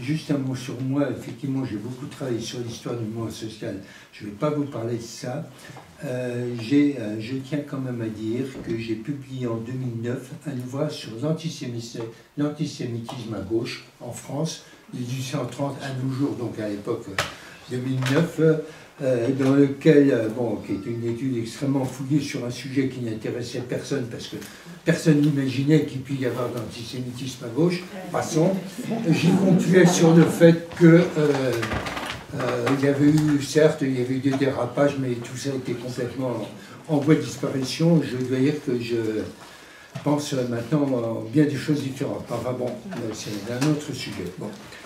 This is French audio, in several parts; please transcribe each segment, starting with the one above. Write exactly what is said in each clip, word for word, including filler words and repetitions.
juste un mot sur moi. Effectivement, j'ai beaucoup travaillé sur l'histoire du mouvement social. Je ne vais pas vous parler de ça. Euh, euh, je tiens quand même à dire que j'ai publié en deux mille neuf un ouvrage sur l'antisémitisme à gauche en France, de mille huit cent trente à nos jours, donc à l'époque deux mille neuf, euh, dans lequel, euh, bon, qui est une étude extrêmement fouillée sur un sujet qui n'intéressait personne, parce que personne n'imaginait qu'il puisse y avoir d'antisémitisme à gauche. Passons. J'y concluais sur le fait que euh, euh, il y avait eu, certes, il y avait eu des dérapages, mais tout ça était complètement en, en voie de disparition. Je dois dire que je pense maintenant à bien des choses différentes. Enfin bon, c'est un autre sujet. Bon.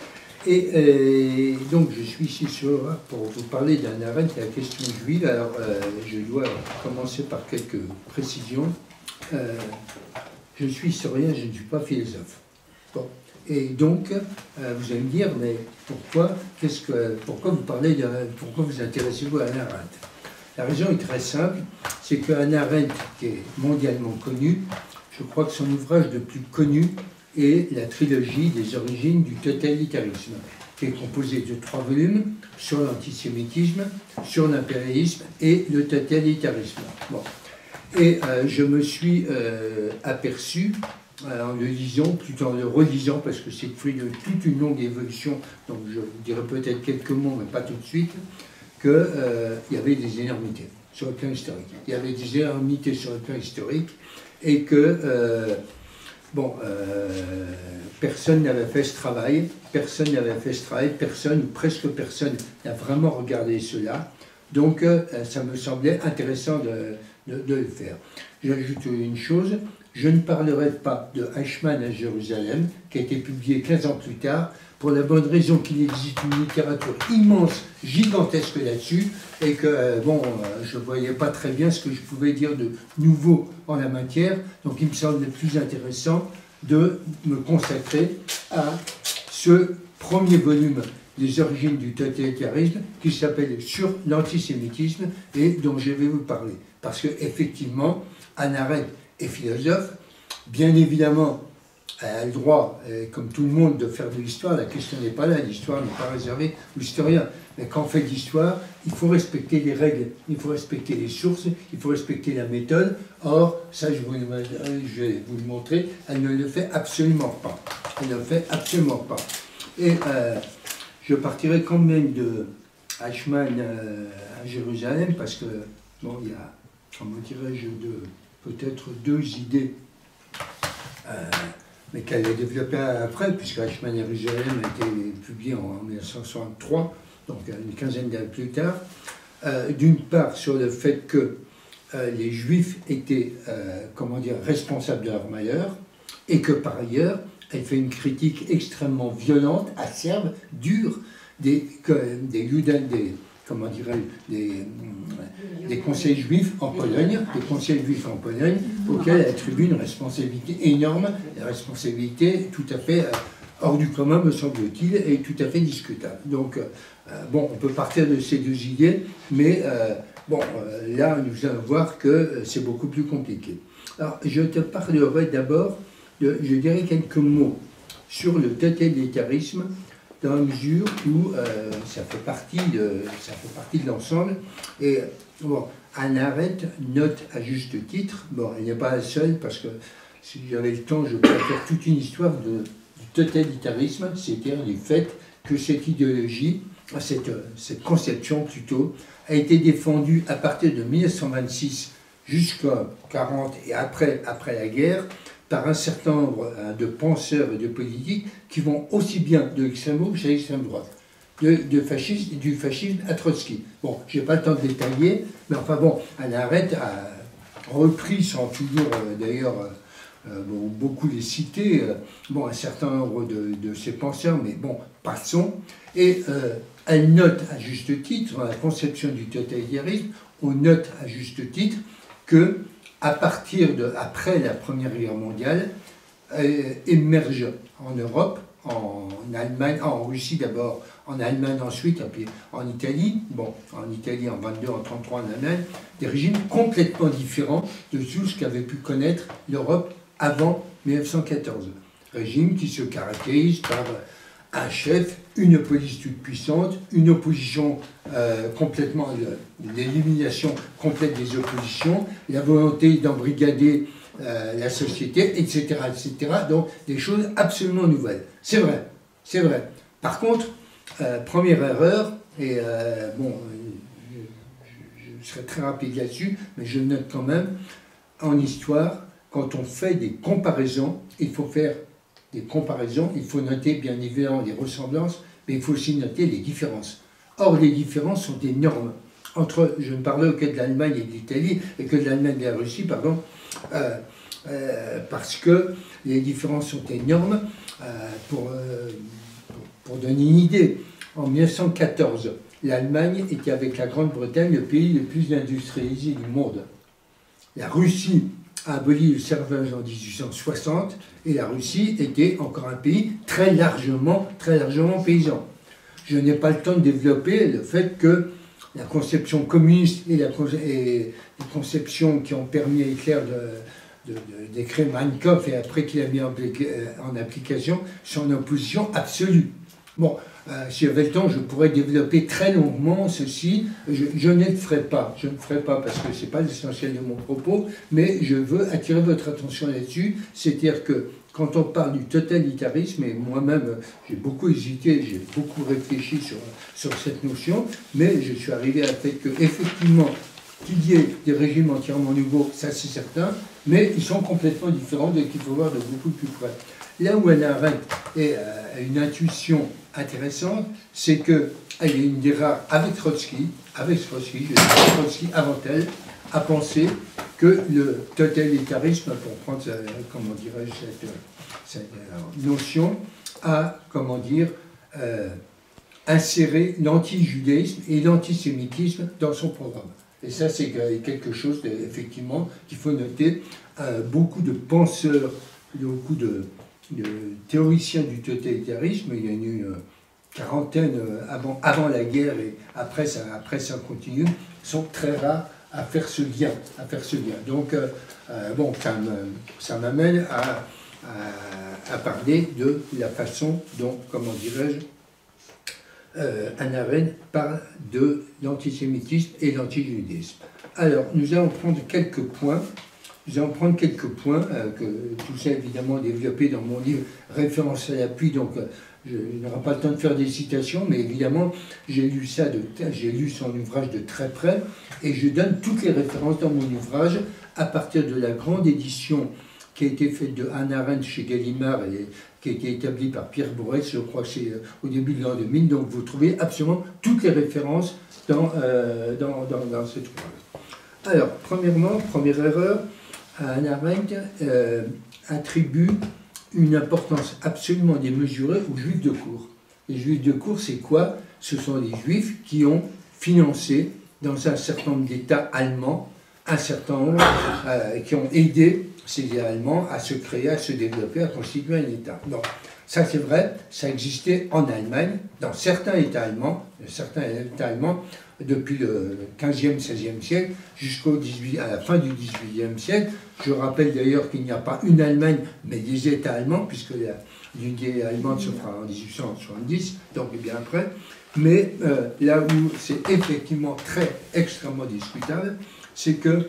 Et, et donc je suis ici sur, pour vous parler d'Hannah Arendt et la question juive. Alors euh, je dois commencer par quelques précisions. Euh, je suis historien, je ne suis pas philosophe. Bon. Et donc, euh, vous allez me dire, mais pourquoi, qu'est-ce que, pourquoi vous parlez de, pourquoi vous intéressez-vous à Hannah Arendt? La raison est très simple, c'est que Hannah Arendt, qui est mondialement connue, je crois que son ouvrage le plus connu est la trilogie des origines du totalitarisme, qui est composée de trois volumes sur l'antisémitisme, sur l'impérialisme et le totalitarisme. Bon. Et euh, je me suis euh, aperçu, euh, en le lisant, plutôt en le relisant, parce que c'est le fruit de toute une longue évolution, donc je dirais peut-être quelques mots, mais pas tout de suite, qu'il euh, y avait des énormités sur le plan historique. Il y avait des énormités sur le plan historique, et que, euh, bon, euh, personne n'avait fait ce travail, personne n'avait fait ce travail, personne, ou presque personne, n'a vraiment regardé cela. Donc, euh, ça me semblait intéressant de, de, de le faire. J'ajoute une chose, je ne parlerai pas de Eichmann à Jérusalem, qui a été publié quinze ans plus tard, pour la bonne raison qu'il existe une littérature immense, gigantesque là-dessus, et que, euh, bon, euh, je ne voyais pas très bien ce que je pouvais dire de nouveau en la matière, donc il me semblait plus intéressant de me consacrer à ce premier volume des origines du totalitarisme, qui s'appelle Sur l'antisémitisme, et dont je vais vous parler. Parce qu'effectivement, Hannah Arendt est philosophe, bien évidemment, elle a le droit, comme tout le monde, de faire de l'histoire. La question n'est pas là, l'histoire n'est pas réservée aux historiens. Mais quand on fait de l'histoire, il faut respecter les règles, il faut respecter les sources, il faut respecter la méthode. Or, ça, je, vous, je vais vous le montrer, elle ne le fait absolument pas. Elle ne le fait absolument pas. Et euh, je partirai quand même de Eichmann euh, à Jérusalem, parce que, bon, il y a, comment dirais-je, peut-être deux idées, euh, mais qu'elle a développées après, puisque Eichmann à Jérusalem a été publié en mille neuf cent soixante-trois, donc une quinzaine d'années plus tard. Euh, D'une part, sur le fait que euh, les Juifs étaient, euh, comment dire, responsables de leur malheur, et que par ailleurs, elle fait une critique extrêmement violente, acerbe, dure, des, des, des, des comment dirais-je, des, des conseils juifs en Pologne, des conseils juifs en Pologne, auxquels elle attribue une responsabilité énorme, la responsabilité tout à fait hors du commun, me semble-t-il, et tout à fait discutable. Donc, euh, bon, on peut partir de ces deux idées, mais euh, bon, euh, là, nous allons voir que c'est beaucoup plus compliqué. Alors, je te parlerai d'abord, de, je dirais quelques mots sur le totalitarisme, dans la mesure où euh, ça fait partie de, ça fait partie de l'ensemble. Et bon, Hannah Arendt note à juste titre, bon, elle n'est pas la seule, parce que si j'avais le temps, je pourrais faire toute une histoire de, du totalitarisme, c'est-à-dire du fait que cette idéologie, cette, cette conception plutôt, a été défendue à partir de mille neuf cent vingt-six jusqu'à quarante et après, après la guerre, par un certain nombre de penseurs et de politiques qui vont aussi bien de l'extrême gauche à l'extrême droite, de, de fascisme, du fascisme à Trotsky. Bon, je n'ai pas le temps de détailler, mais enfin bon, Hannah Arendt a repris, sans toujours euh, d'ailleurs euh, bon, beaucoup les citer, euh, bon, un certain nombre de, de ces penseurs, mais bon, passons. Et euh, elle note à juste titre, dans la conception du totalitarisme, on note à juste titre que à partir de, après la Première Guerre mondiale, euh, émerge en Europe, en Allemagne, en Russie d'abord, en Allemagne ensuite, et puis en Italie, bon, en Italie en vingt-deux, en trente-trois en Allemagne, des régimes complètement différents de tout ce qu'avait pu connaître l'Europe avant mille neuf cent quatorze. Régime qui se caractérise par un chef, une police toute puissante, une opposition euh, complètement, l'élimination complète des oppositions, la volonté d'embrigader euh, la société, et cetera, et cetera. Donc des choses absolument nouvelles. C'est vrai, c'est vrai. Par contre, euh, première erreur, et euh, bon, je, je, je serai très rapide là-dessus, mais je note quand même, en histoire, quand on fait des comparaisons, il faut faire des comparaisons, il faut noter bien évidemment les ressemblances, mais il faut aussi noter les différences. Or, les différences sont énormes. Entre, je ne parlais que de l'Allemagne et de l'Italie, et que de l'Allemagne et de la Russie, pardon, euh, euh, parce que les différences sont énormes. Euh, pour, euh, pour, pour donner une idée, en mille neuf cent quatorze, l'Allemagne était avec la Grande-Bretagne le pays le plus industrialisé du monde. La Russie a aboli le servage en mille huit cent soixante, et la Russie était encore un pays très largement, très largement paysan. Je n'ai pas le temps de développer le fait que la conception communiste et, la, et les conceptions qui ont permis à Hitler de, de, de, d'écrire Mein Kampf et après qu'il a mis en, en application sont en opposition absolue. Bon, euh, si j'avais le temps, je pourrais développer très longuement ceci. Je, je ne le ferai pas. Je ne le ferai pas parce que ce n'est pas l'essentiel de mon propos, mais je veux attirer votre attention là-dessus. C'est-à-dire que quand on parle du totalitarisme, et moi-même j'ai beaucoup hésité, j'ai beaucoup réfléchi sur, sur cette notion, mais je suis arrivé à la fait qu'effectivement, qu'il y ait des régimes entièrement nouveaux, ça c'est certain, mais ils sont complètement différents et qu'il faut voir de beaucoup plus près. Là où Hannah Arendt a une intuition intéressante, c'est qu'elle est une des rares, avec Trotsky, avec Trotsky, je dis Trotsky avant elle, a pensé que le totalitarisme, pour prendre, comment dirais-je, cette, cette notion, a, comment dire, euh, inséré l'anti-judaïsme et l'antisémitisme dans son programme. Et ça, c'est quelque chose, effectivement, qu'il faut noter. Euh, beaucoup de penseurs, beaucoup de, de théoriciens du totalitarisme, il y en a eu une quarantaine avant, avant la guerre et après ça, après ça continue, sont très rares à faire ce lien. À faire ce lien. Donc, euh, euh, bon, ça m'amène à, à, à parler de la façon dont, comment dirais-je, Euh, Hannah Arendt parle de l'antisémitisme et l'antijudaïsme. Alors, nous allons prendre quelques points. Nous allons prendre quelques points, euh, que tout ça évidemment développé dans mon livre Référence à l'appui, donc euh, je n'aurai pas le temps de faire des citations, mais évidemment, j'ai lu ça, j'ai lu son ouvrage de très près, et je donne toutes les références dans mon ouvrage à partir de la grande édition qui a été faite de Hannah Arendt chez Gallimard et qui a été établie par Pierre Bourrès, je crois que c'est au début de l'an deux mille, donc vous trouvez absolument toutes les références dans, euh, dans, dans, dans cet ouvrage. Alors, premièrement, première erreur, Hannah Arendt euh, attribue une importance absolument démesurée aux Juifs de cour. Les Juifs de cour, c'est quoi? Ce sont les Juifs qui ont financé, dans un certain nombre d'États allemands, un certain nombre, euh, qui ont aidé ces Allemands à se créer, à se développer, à constituer un État. Donc, ça c'est vrai, ça existait en Allemagne, dans certains États allemands, certains États allemands, depuis le quinzième, seizième siècle, jusqu'au à la fin du dix-huitième siècle. Je rappelle d'ailleurs qu'il n'y a pas une Allemagne, mais des États allemands, puisque l'unité allemande se fera en dix-huit cent soixante-dix, donc bien après. Mais euh, là où c'est effectivement très, extrêmement discutable, c'est que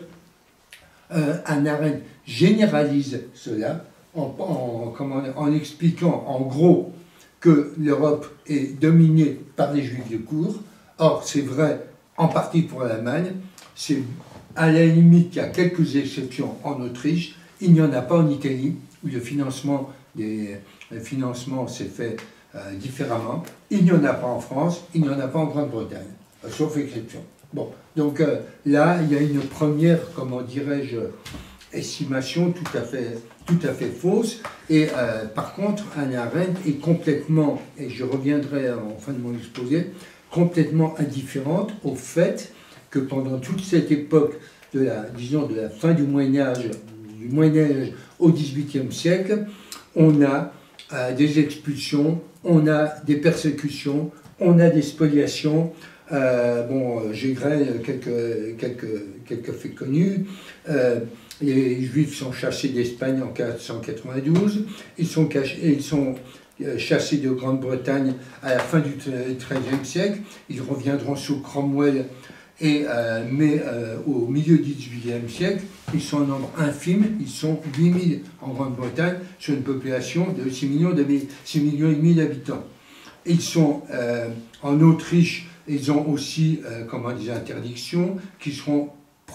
euh, Hannah Arendt généralise cela en, en, comment, en expliquant en gros que l'Europe est dominée par les Juifs de cour. Or, c'est vrai en partie pour l'Allemagne, c'est à la limite qu'il y a quelques exceptions en Autriche, il n'y en a pas en Italie, où le financement, des, le financement s'est fait euh, différemment, il n'y en a pas en France, il n'y en a pas en Grande-Bretagne, euh, sauf exception. Bon, donc euh, là, il y a une première, comment dirais-je, estimation tout à fait, tout à fait fausse. Et euh, par contre, Hannah Arendt est complètement, et je reviendrai en fin de mon exposé, complètement indifférente au fait que pendant toute cette époque de la, disons, de la fin du Moyen-Âge, du Moyen-Âge au dix-huitième siècle, on a euh, des expulsions, on a des persécutions, on a des spoliations. Euh, bon, j'égrène quelques, quelques, quelques faits connus. Euh, les Juifs sont chassés d'Espagne en quatre cent quatre-vingt-douze. Ils sont, cachés, ils sont euh, chassés de Grande-Bretagne à la fin du treizième siècle. Ils reviendront sous Cromwell, et, euh, mais euh, au milieu du dix-huitième siècle, ils sont en nombre infime, ils sont huit mille en Grande-Bretagne, sur une population de six millions, six millions et demi d'habitants. Ils sont euh, en Autriche, ils ont aussi euh, comment, des interdictions qui seront,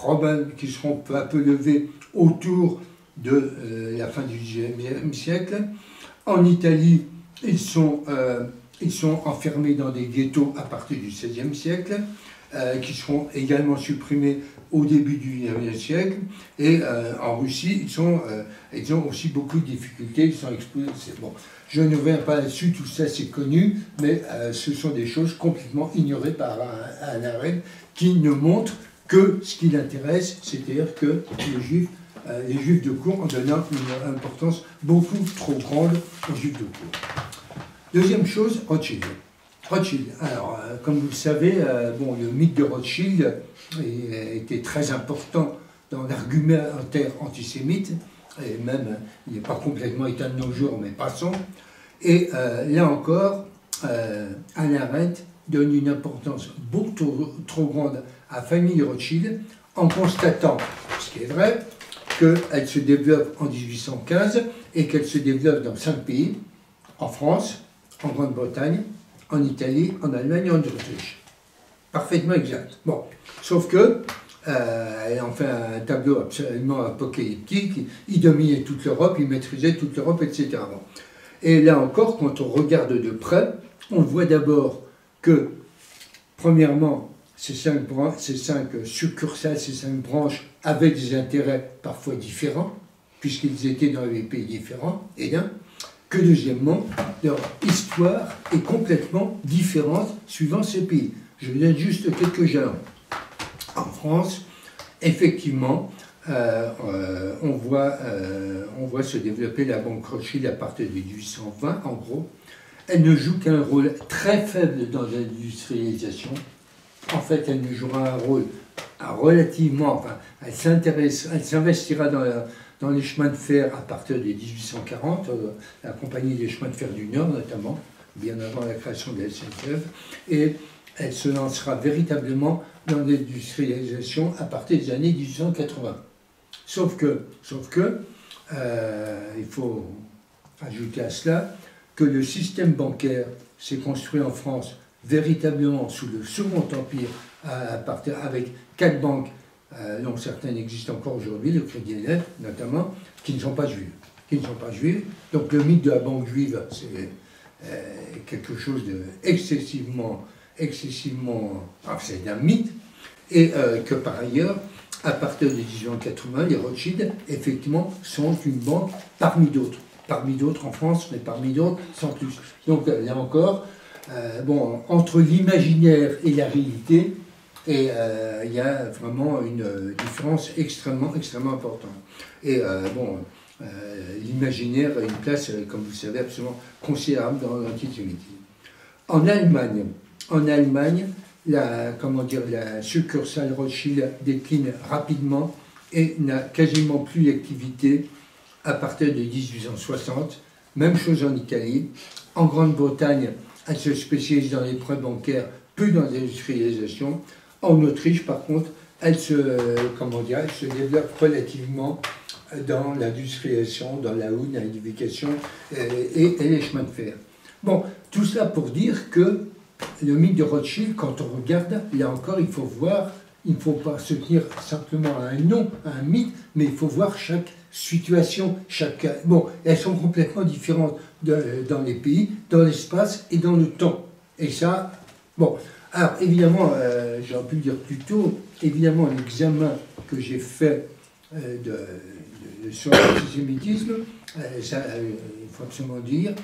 qui seront peu à peu levées autour de euh, la fin du dix-neuvième siècle. En Italie, ils sont, euh, ils sont enfermés dans des ghettos à partir du seizième siècle, euh, qui seront également supprimés au début du dix-neuvième siècle. Et euh, en Russie, ils, sont, euh, ils ont aussi beaucoup de difficultés, ils sont expulsés. Bon, je ne reviens pas là-dessus, tout ça c'est connu, mais euh, ce sont des choses complètement ignorées par Hannah Arendt, qui ne montrent que ce qui l'intéresse, c'est-à-dire que les Juifs, euh, les Juifs de cour en donnant une importance beaucoup trop grande aux Juifs de cour. Deuxième chose, Rothschild. Rothschild. Alors, euh, comme vous le savez, euh, bon, le mythe de Rothschild est, était très important dans l'argumentaire antisémite, et même, il n'est pas complètement éteint de nos jours, mais passons. Et euh, là encore, euh, Hannah Arendt donne une importance beaucoup trop, trop grande à la famille Rothschild, en constatant, ce qui est vrai, qu'elle se développe en mille huit cent quinze et qu'elle se développe dans cinq pays, en France, en Grande-Bretagne, en Italie, en Allemagne et en Autriche. Parfaitement exact. Bon, sauf que euh, elle en fait un tableau absolument apocalyptique, il dominait toute l'Europe, il maîtrisait toute l'Europe, et cetera. Bon. Et là encore, quand on regarde de près, on voit d'abord que, premièrement, ces cinq, ces cinq succursales, ces cinq branches avaient des intérêts parfois différents, puisqu'ils étaient dans des pays différents, et d'un, que deuxièmement, leur histoire est complètement différente suivant ces pays. Je vous donne juste quelques jalons. En France, effectivement, euh, euh, on, voit, euh, on voit se développer la banque Rothschild à partir de mille huit cent vingt, en gros. Elle ne joue qu'un rôle très faible dans l'industrialisation. En fait, elle ne jouera un rôle relativement... Enfin, elle s'intéresse, elle s'investira dans, la, dans les chemins de fer à partir de mille huit cent quarante, euh, la compagnie des chemins de fer du Nord notamment, bien avant la création de la S N C F, et elle se lancera véritablement dans l'industrialisation à partir des années mille huit cent quatre-vingts. Sauf que, sauf que euh, il faut ajouter à cela que le système bancaire s'est construit en France véritablement sous le Second Empire, à, à partir, avec quatre banques, euh, dont certaines existent encore aujourd'hui, le Crédit Lyonnais notamment, qui ne sont pas juives. Qui ne sont pas juives. Donc le mythe de la banque juive, c'est euh, quelque chose d'excessivement, excessivement, enfin, c'est un mythe, et euh, que par ailleurs, à partir de mille huit cent quatre-vingts, les Rothschild, effectivement, sont une banque parmi d'autres. Parmi d'autres en France, mais parmi d'autres sans plus. Donc là encore, euh, bon, entre l'imaginaire et la réalité, et euh, il y a vraiment une différence extrêmement, extrêmement importante. Et euh, bon, euh, l'imaginaire a une place, comme vous le savez, absolument considérable dans l'antisémitisme. En Allemagne, en Allemagne, la, comment dire, la succursale Rothschild décline rapidement et n'a quasiment plus d'activité à partir de mille huit cent soixante. Même chose en Italie. En Grande-Bretagne, elle se spécialise dans les prêts bancaires, peu dans l'industrialisation. En Autriche, par contre, elle se, comment dire, elle se développe relativement dans l'industrialisation, dans la houle, dans l'éducation et, et les chemins de fer. Bon, tout ça pour dire que le mythe de Rothschild, quand on regarde, là encore, il faut voir, il ne faut pas se tenir simplement à un nom, à un mythe, mais il faut voir chaque situation, chaque... Bon, elles sont complètement différentes de, dans les pays, dans l'espace et dans le temps. Et ça, bon, alors évidemment, euh, j'aurais pu le dire plus tôt, évidemment, l'examen que j'ai fait euh, de, de, de, sur l'antisémitisme, euh, ça, euh, il faut absolument dire,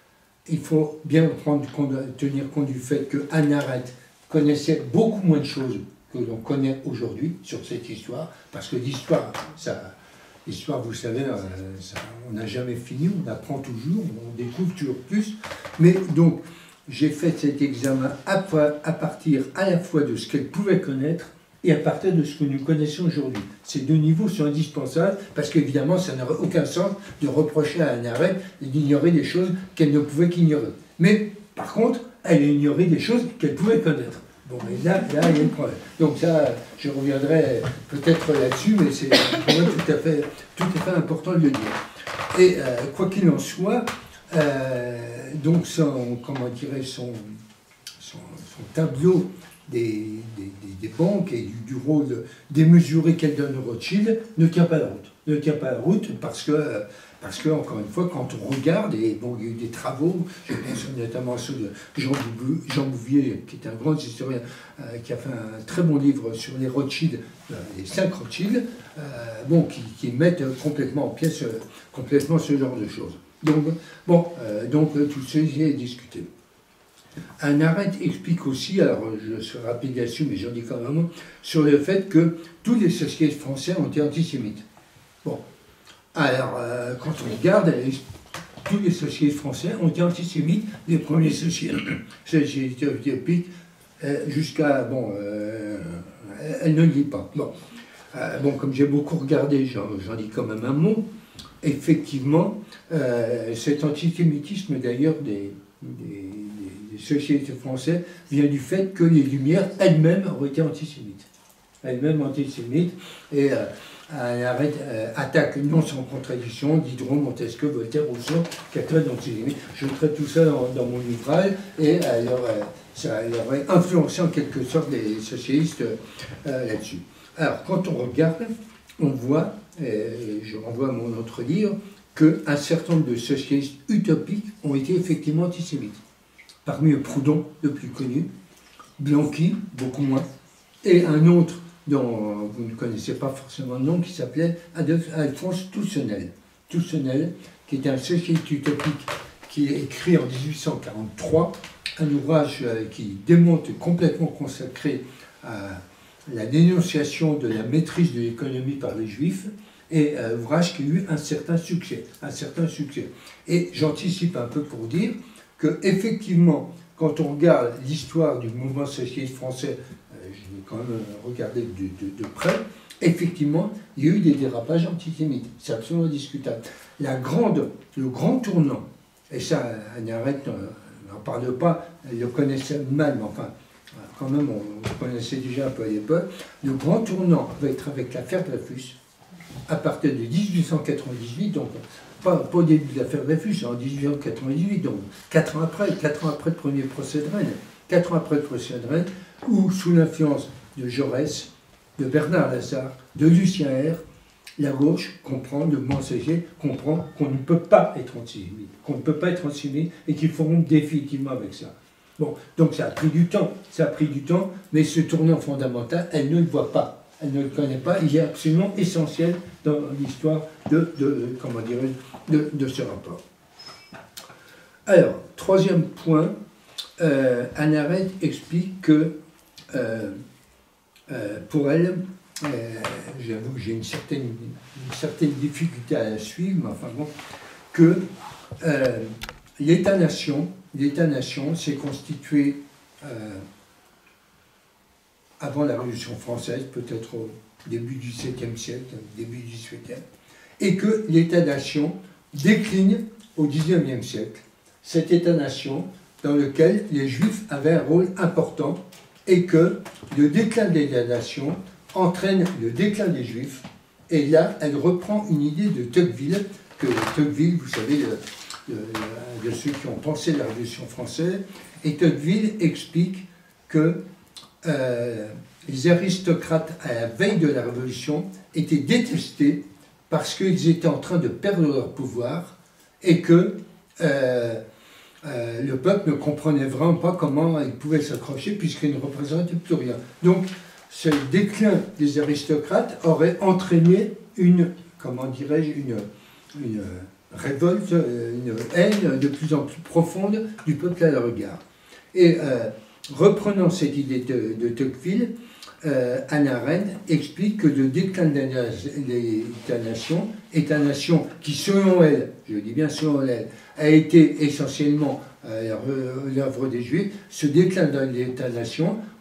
il faut bien prendre compte, tenir compte du fait que Hannah Arendt connaissait beaucoup moins de choses que l'on connaît aujourd'hui sur cette histoire, parce que l'histoire, ça... L'histoire, vous savez, euh, ça, on n'a jamais fini, on apprend toujours, on découvre toujours plus. Mais donc, j'ai fait cet examen à, à partir à la fois de ce qu'elle pouvait connaître et à partir de ce que nous connaissons aujourd'hui. Ces deux niveaux sont indispensables parce qu'évidemment, ça n'aurait aucun sens de reprocher à Hannah Arendt d'ignorer des choses qu'elle ne pouvait qu'ignorer. Mais par contre, elle a ignoré des choses qu'elle pouvait connaître. Bon, mais là, là, il y a un problème. Donc ça, je reviendrai peut-être là-dessus, mais c'est pour moi tout à fait, tout à fait important de le dire. Et euh, quoi qu'il en soit, euh, donc son, comment dirais, son, son, son tableau des, des, des, des banques et du, du rôle démesuré qu'elle donne au Rothschild ne tient pas la route. Ne tient pas la route parce que, parce que, encore une fois, quand on regarde, et bon, il y a eu des travaux, je pense notamment à ceux de Jean, Jean Bouvier, qui est un grand historien, euh, qui a fait un très bon livre sur les Rothschild, euh, les cinq Rothschild, euh, bon, qui, qui mettent complètement en pièces, euh, complètement ce genre de choses. Donc, bon, euh, donc tout ceci est discuté. Hannah Arendt explique aussi, alors je serai rapide là-dessus, mais j'en dis quand même un mot, sur le fait que tous les socialistes français ont été antisémites. Bon, alors, euh, quand on regarde, tous les socialistes français ont été antisémites, les premiers socialistes utopiques, euh, jusqu'à, bon, euh, elle ne le dit pas. Bon, euh, bon comme j'ai beaucoup regardé, j'en dis quand même un mot, effectivement, euh, cet antisémitisme d'ailleurs des, des, des socialistes français vient du fait que les Lumières elles-mêmes ont été antisémites. Elles-mêmes antisémites, et... Euh, Elle arrête, euh, attaque non sans contradiction Diderot, Montesquieu, Voltaire, Rousseau, qui traite d'antisémitisme. Je traite tout ça dans, dans mon ouvrage et alors, euh, ça elle aurait influencé en quelque sorte les socialistes euh, là-dessus. Alors, quand on regarde, on voit, et je renvoie à mon autre livre, qu'un certain nombre de socialistes utopiques ont été effectivement antisémites. Parmi eux, Proudhon, le plus connu, Blanqui, beaucoup moins, et un autre dont vous ne connaissez pas forcément le nom, qui s'appelait Alphonse Toussenel. Toussenel, qui était un socialiste utopique qui a écrit en dix-huit cent quarante-trois un ouvrage qui démonte complètement consacré à la dénonciation de la maîtrise de l'économie par les Juifs, et un ouvrage qui a eu un certain succès. Un certain succès. Et j'anticipe un peu pour dire que, effectivement, quand on regarde l'histoire du mouvement socialiste français, je vais quand même regarder de, de, de près, effectivement, il y a eu des dérapages antisémites. C'est absolument discutable. La grande, le grand tournant, et ça, Hannah Arendt n'en parle pas, elle le connaissait mal, mais enfin, quand même, on le connaissait déjà un peu à l'époque. Le grand tournant va être avec l'affaire Dreyfus, à partir de dix-huit cent quatre-vingt-dix-huit, donc pas, pas au début de l'affaire Dreyfus, en dix-huit cent quatre-vingt-dix-huit, donc quatre ans après, quatre ans après le premier procès de Rennes, quatre ans après le procès de Rennes, où, sous l'influence de Jaurès, de Bernard Lazare, de Lucien R, la gauche comprend, le mouvement socialiste comprend qu'on ne peut pas être antisémite, qu'on ne peut pas être antisémite et qu'il faut rompre définitivement avec ça. Bon, donc ça a pris du temps, ça a pris du temps, mais ce tournant fondamental, elle ne le voit pas, elle ne le connaît pas, il est absolument essentiel dans l'histoire de, de, comment dirais-je, de, de ce rapport. Alors, troisième point, euh, Hannah Arendt explique que euh, euh, pour elle, euh, j'avoue que j'ai une certaine, une certaine difficulté à la suivre, mais enfin bon, que euh, l'État-nation, l'État-nation s'est constitué euh, avant la Révolution française, peut-être au début du septième siècle, début du dix-huitième, et que l'État-nation décline au dix-neuvième siècle. Cet État-nation dans lequel les Juifs avaient un rôle important et que le déclin de l'État-nation entraîne le déclin des Juifs. Et là, elle reprend une idée de Tocqueville, que Tocqueville, vous savez, de, de, de ceux qui ont pensé la Révolution française, et Tocqueville explique que euh, les aristocrates, à la veille de la Révolution, étaient détestés parce qu'ils étaient en train de perdre leur pouvoir et que euh, euh, le peuple ne comprenait vraiment pas comment il pouvait s'accrocher puisqu'il ne représentait plus rien. Donc, ce déclin des aristocrates aurait entraîné une, comment dirais-je, une, une révolte, une haine de plus en plus profonde du peuple à leur égard. Et euh, reprenant cette idée de, de Tocqueville, euh, Hannah Arendt explique que le déclin de l'État-nation, État-nation qui, selon elle, je dis bien selon elle, a été essentiellement euh, l'œuvre des Juifs, ce déclin de l'État-nation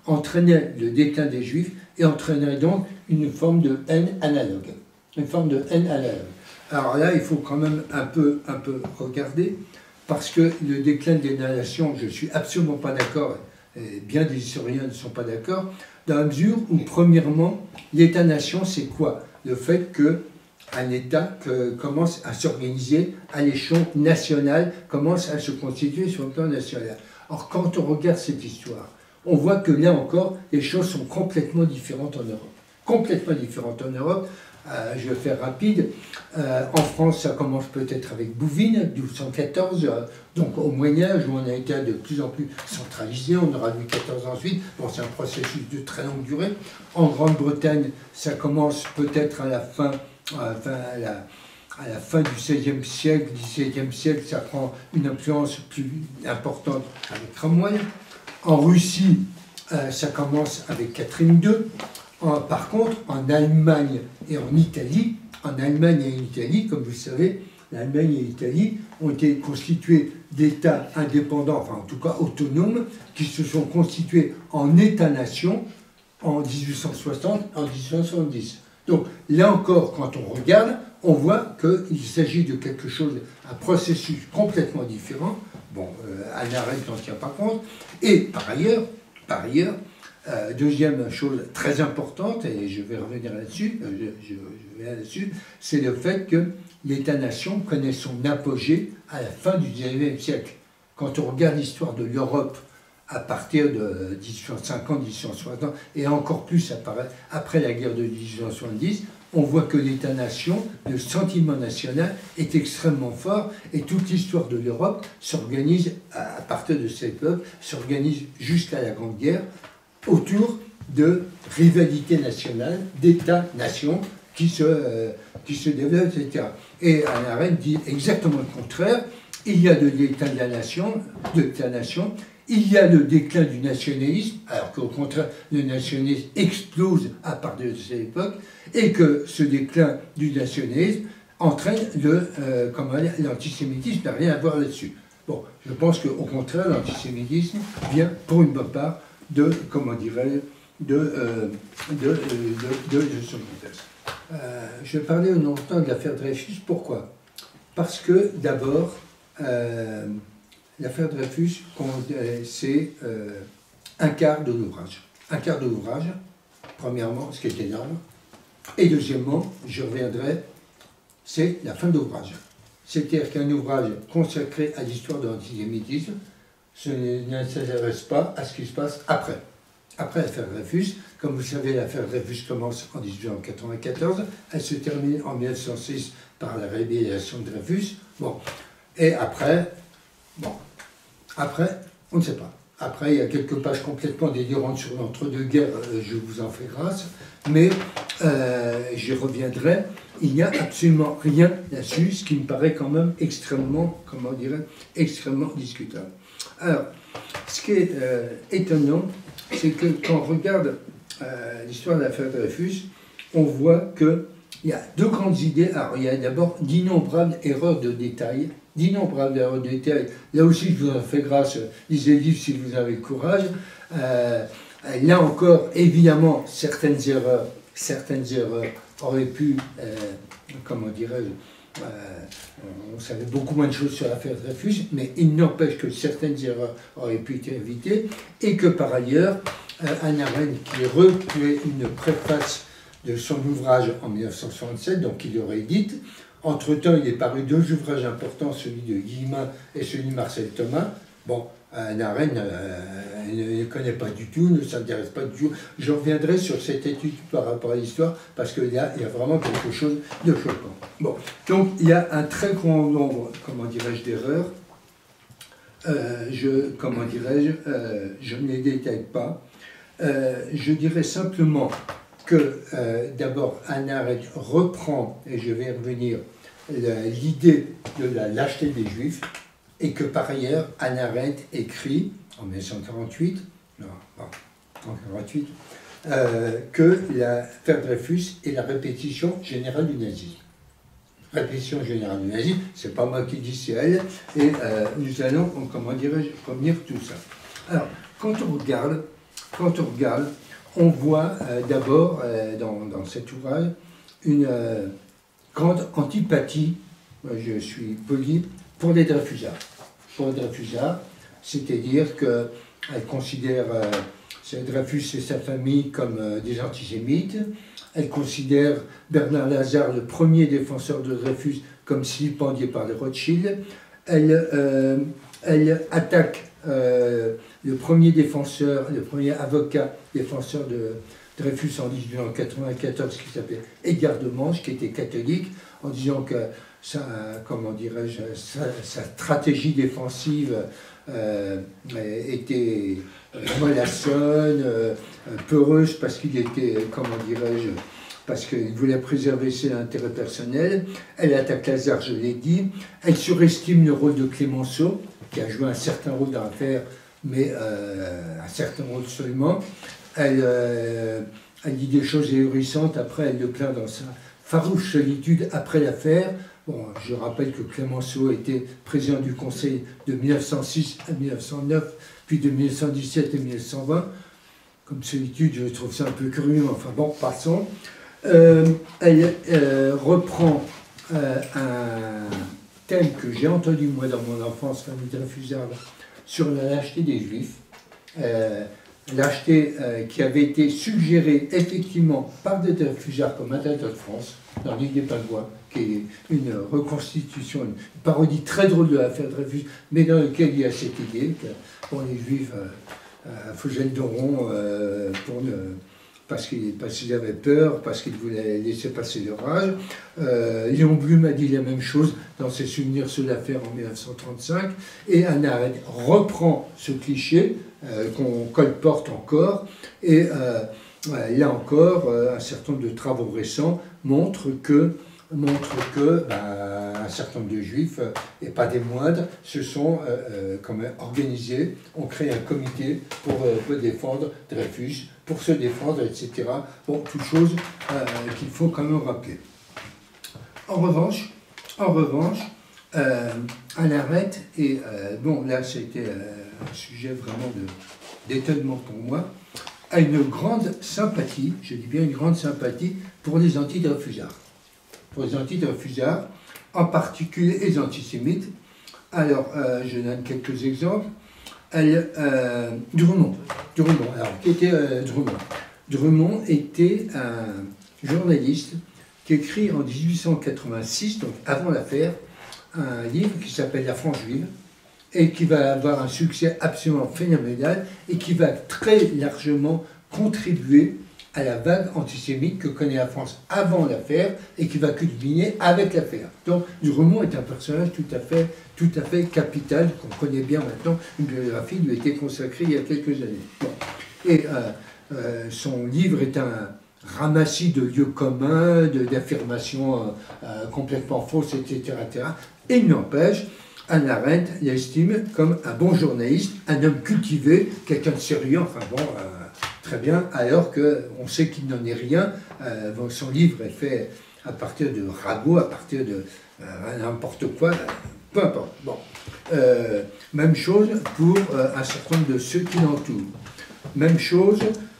entraînait le déclin des Juifs et entraînait donc une forme de haine analogue. Une forme de haine analogue. Alors là, il faut quand même un peu, un peu regarder, parce que le déclin des nations, je ne suis absolument pas d'accord, et bien des historiens ne sont pas d'accord, dans la mesure où, premièrement, l'État-nation, c'est quoi? Le fait qu'un État que commence à s'organiser à l'échelon national, commence à se constituer sur le plan national. Or, quand on regarde cette histoire, on voit que là encore, les choses sont complètement différentes en Europe. Complètement différentes en Europe. Euh, je vais faire rapide. Euh, en France, ça commence peut-être avec Bouvines, douze cent quatorze, euh, donc au Moyen-Âge, où on a été de plus en plus centralisé. On aura Louis quatorze ensuite. Bon, c'est un processus de très longue durée. En Grande-Bretagne, ça commence peut-être à la fin, enfin, à la, à la fin du seizième siècle, dix-septième siècle, ça prend une influence plus importante avec Cromwell. En Russie, euh, ça commence avec Catherine deux. En, par contre, en Allemagne et en Italie, en Allemagne et en Italie, comme vous savez, l'Allemagne et l'Italie ont été constitués d'États indépendants, enfin en tout cas autonomes, qui se sont constitués en États-nations en mille huit cent soixante, en mille huit cent soixante-dix. Donc là encore, quand on regarde, on voit qu'il s'agit de quelque chose, un processus complètement différent. Bon, euh, Hannah Arendt n'en tient pas compte. Et par ailleurs, par ailleurs, Euh, deuxième chose très importante, et je vais revenir là-dessus, euh, je, je, je vais là-dessus, c'est le fait que l'État-nation connaît son apogée à la fin du dix-neuvième siècle. Quand on regarde l'histoire de l'Europe à partir de mille huit cent cinquante, mille huit cent soixante, et encore plus après la guerre de mille huit cent soixante-dix, on voit que l'État-nation, le sentiment national est extrêmement fort, et toute l'histoire de l'Europe s'organise, à partir de cette époque, s'organise jusqu'à la Grande Guerre, autour de rivalités nationales, d'États-nations qui se, euh, qui se développent, et cetera. Et Hannah Arendt dit exactement le contraire. Il y a de l'État de la nation, de l'État-nation, il y a le déclin du nationalisme, alors qu'au contraire, le nationalisme explose à partir de cette époque, et que ce déclin du nationalisme entraîne le, euh, comment dire, l'antisémitisme, n'a rien à voir là-dessus. Bon, je pense qu'au contraire, l'antisémitisme vient, pour une bonne part, de, comment dirais-je, de, euh, de, de, de, de, de son contexte. Euh, je vais parler longtemps de l'affaire Dreyfus. Pourquoi? Parce que, d'abord, euh, l'affaire Dreyfus, c'est euh, un quart de l'ouvrage. Un quart de l'ouvrage, premièrement, ce qui est énorme. Et deuxièmement, je reviendrai, c'est la fin de l'ouvrage. C'est-à-dire qu'un ouvrage consacré à l'histoire de l'antisémitisme, ce ne s'intéresse pas à ce qui se passe après. Après l'affaire Dreyfus, comme vous savez, l'affaire Dreyfus commence en mille huit cent quatre-vingt-quatorze, elle se termine en mille neuf cent six par la réhabilitation de Dreyfus. Bon, et après, bon, après, on ne sait pas. Après, il y a quelques pages complètement délirantes sur l'entre-deux-guerres, je vous en fais grâce, mais euh, j'y reviendrai. Il n'y a absolument rien là-dessus, ce qui me paraît quand même extrêmement, comment dirais, extrêmement discutable. Alors, ce qui est euh, étonnant, c'est que quand on regarde euh, l'histoire de l'affaire Dreyfus, on voit qu'il y a deux grandes idées. Alors, il y a d'abord d'innombrables erreurs de détail. D'innombrables erreurs de détail. Là aussi, je vous en fais grâce. Lisez le livre si vous avez le courage. Euh, là encore, évidemment, certaines erreurs, certaines erreurs auraient pu, euh, comment dirais-je, Euh, on savait beaucoup moins de choses sur l'affaire Dreyfus, mais il n'empêche que certaines erreurs auraient pu être évitées, et que par ailleurs, euh, Hannah Arendt, qui repuait une préface de son ouvrage en mille neuf cent soixante-sept, donc il l'aurait édite. Entre-temps, il est paru deux ouvrages importants, celui de Guillemin et celui de Marcel Thomas. Bon, Hannah Arendt euh, elle ne les connaît pas du tout, ne s'intéresse pas du tout. Je reviendrai sur cette étude par rapport à l'histoire, parce qu'il y, y a vraiment quelque chose de choquant. Bon, donc il y a un très grand nombre, comment dirais-je, d'erreurs. Euh, je, comment dirais-je, euh, je ne les détaille pas. Euh, je dirais simplement que, euh, d'abord, Hannah Arendt reprend, et je vais y revenir, l'idée de la lâcheté des Juifs, et que par ailleurs, Hannah Arendt écrit, en mille neuf cent quarante-huit, non, en mille neuf cent quarante-huit, euh, que l'affaire Dreyfus est la répétition générale du nazisme. Répétition générale du nazisme, c'est pas moi qui dis, c'est elle, et euh, nous allons, comment dirais-je, revenir tout ça. Alors, quand on regarde, quand on regarde, on voit euh, d'abord euh, dans, dans cet ouvrage une euh, grande antipathie, moi je suis poli, pour les Dreyfusards. Pour les Dreyfusards, c'est-à-dire qu'elle considère euh, Dreyfus et sa famille comme euh, des antisémites. Elle considère Bernard Lazare, le premier défenseur de Dreyfus, comme vilipendé par les Rothschild. Elle, euh, elle attaque euh, le premier défenseur, le premier avocat défenseur de Dreyfus en dix-huit cent quatre-vingt-quatorze, qui s'appelait Edgar de Manche, qui était catholique, en disant que sa, comment dirais-je, sa, sa stratégie défensive euh, était mollassonne, euh, peureuse, parce qu'il était, comment dirais-je, parce qu'il voulait préserver ses intérêts personnels. Elle attaque Lazare, je l'ai dit. Elle surestime le rôle de Clémenceau, qui a joué un certain rôle dans l'affaire, mais euh, un certain rôle seulement. Elle, euh, elle dit des choses ahurissantes, après elle le plaint dans sa farouche solitude après l'affaire. Bon, je rappelle que Clémenceau était président du Conseil de mille neuf cent six à mille neuf cent neuf, puis de mille neuf cent dix-sept à mille neuf cent vingt. Comme solitude, je trouve ça un peu curieux, enfin bon, passons. Euh, elle euh, reprend euh, un thème que j'ai entendu moi dans mon enfance, famille Dreyfusarde, sur la lâcheté des Juifs. Euh, lâcheté euh, qui avait été suggérée effectivement par des Dreyfusards comme Attentat de France, dans l'île des Pingouins, qui est une reconstitution, une parodie très drôle de l'affaire Dreyfus, mais dans laquelle il y a cette idée que bon, les Juifs euh, euh, faisaient le dos rond euh, pour ne, parce qu'ils parce qu'ils avaient peur, parce qu'ils voulaient laisser passer l'orage. Euh, Léon Blum a dit la même chose dans ses souvenirs sur l'affaire en mille neuf cent trente-cinq, et Hannah Arendt reprend ce cliché euh, qu'on colporte encore, et euh, là encore, euh, un certain nombre de travaux récents montrent que montre que ben, un certain nombre de juifs, euh, et pas des moindres, se sont euh, euh, quand même organisés, ont créé un comité pour, euh, pour défendre Dreyfus, pour se défendre, et cetera. Bon, toutes choses euh, qu'il faut quand même rappeler. En revanche, en revanche, euh, Hannah Arendt, et euh, bon, là c'était euh, un sujet vraiment d'étonnement pour moi, a une grande sympathie, je dis bien une grande sympathie, pour les anti-Dreyfusards. Pour les anti-Dreyfusards, en particulier les antisémites. Alors, euh, je donne quelques exemples. Elle, euh, Drummond, Drummond, alors, qui était euh, Drummond Drummond était un journaliste qui écrit en dix-huit cent quatre-vingt-six, donc avant l'affaire, un livre qui s'appelle La France juive, et qui va avoir un succès absolument phénoménal, et qui va très largement contribuer à la vague antisémite que connaît la France avant l'affaire et qui va culminer avec l'affaire. Donc, Drummond est un personnage tout à fait, tout à fait capital, qu'on connaît bien maintenant. Une biographie lui a été consacrée il y a quelques années. Bon. Et euh, euh, son livre est un ramassis de lieux communs, d'affirmations euh, euh, complètement fausses, et cetera, et cetera. Et il n'empêche, Hannah Arendt l'estime comme un bon journaliste, un homme cultivé, quelqu'un de sérieux, enfin bon... Euh, très bien, alors qu'on sait qu'il n'en est rien. Euh, son livre est fait à partir de ragots, à partir de euh, n'importe quoi, peu importe. Bon. Euh, même chose pour euh, un certain nombre de ceux qui l'entourent. Même chose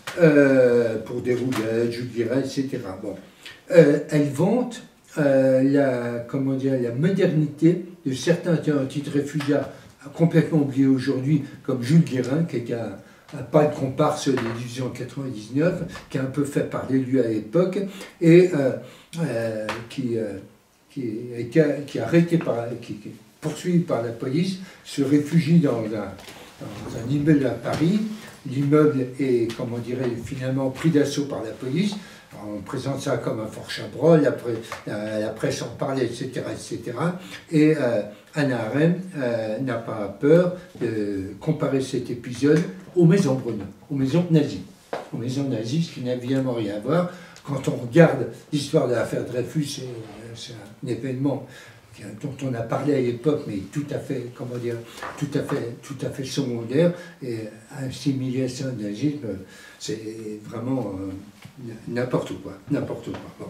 euh, pour Deroulet, Jules Guérin, et cetera. Bon. Euh, elle vante euh, la, comment dire, la modernité de certains anti-Dreyfusards complètement oubliés aujourd'hui, comme Jules Guérin, qui était un un pas de comparse de dix-huit cent quatre-vingt-dix-neuf, qui a un peu fait parler de lui à l'époque, et euh, euh, qui, euh, qui, qui, a, qui est arrêté par, qui, qui est poursuivi par la police, se réfugie dans un, dans un immeuble à Paris. L'immeuble est, comment dirais finalement pris d'assaut par la police. On présente ça comme un fort Chabrol, la, la, la presse en parlait, et cetera, et cetera. Et euh, Hannah Arendt euh, n'a pas peur de comparer cet épisode aux maisons brunes, aux maisons nazies. Aux maisons nazies, ce qui n'a évidemment rien à voir. Quand on regarde l'histoire de l'affaire Dreyfus, c'est un événement dont on a parlé à l'époque, mais tout à fait, comment dire, tout à fait, tout à fait secondaire, et assimiler ça au nazisme, c'est vraiment euh, n'importe quoi, n'importe quoi. Bon.